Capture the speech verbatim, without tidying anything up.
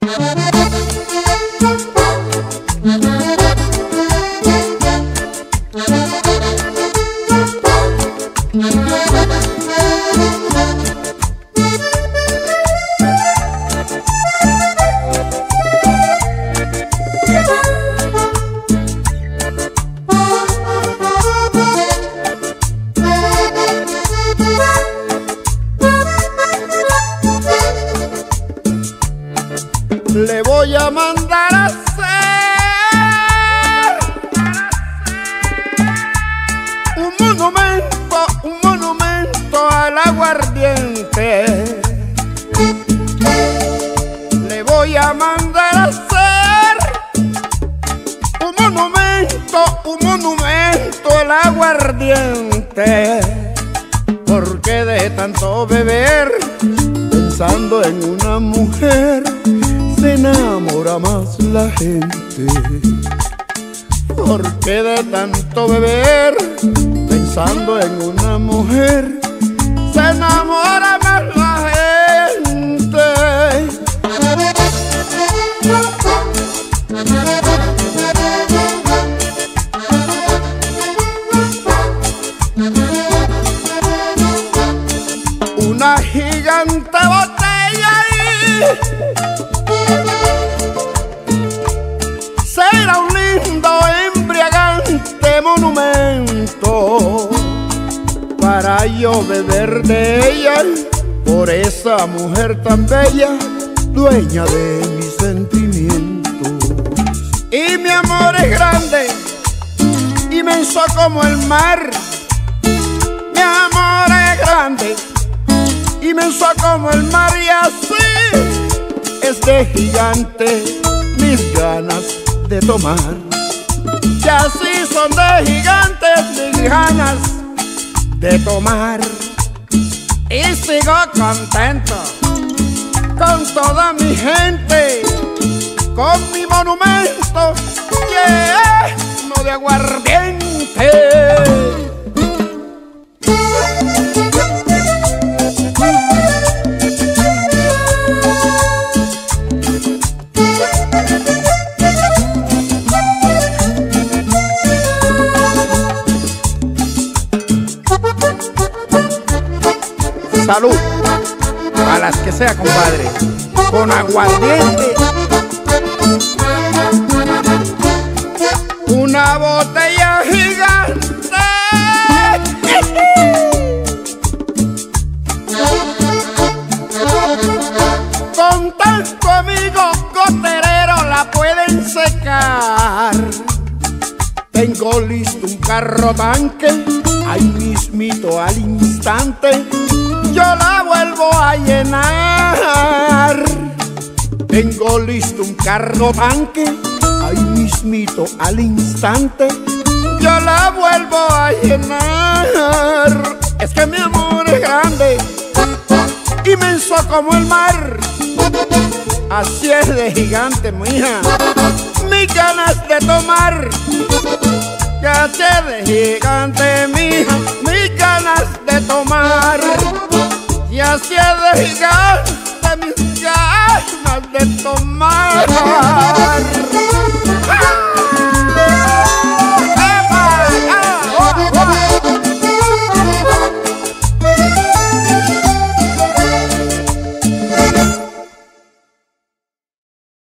Le voy a mandar a hacer un monumento, un monumento al aguardiente. Le voy a mandar a hacer un monumento, un monumento al aguardiente. Porque de tanto beber, pensando en una mujer, se enamora más la gente. Porque de tanto beber, pensando en una mujer, se enamora más la gente. Una gigante botella y será un lindo embriagante monumento para yo beber de ella, por esa mujer tan bella, dueña de mis sentimientos. Y mi amor es grande, inmenso como el mar. Mi amor es grande, inmenso como el mar, y así es de gigante mis ganas de tomar. Y así son de gigantes mis ganas de tomar. Y sigo contento con toda mi gente, con mi monumento lleno de aguardiente. Salud, a las que sea, compadre, con aguardiente. Una botella gigante con tanto amigo goterero la pueden secar. Tengo listo un carro tanque, ahí mismito al instante yo la vuelvo a llenar. Tengo listo un carro tanque, ahí mismito al instante yo la vuelvo a llenar. Es que mi amor es grande, inmenso como el mar. Así es de gigante, mija, mis ganas de tomar. Así es de gigante, mija, mis ganas de tomar. Y así es de gigante mis ganas de tomar.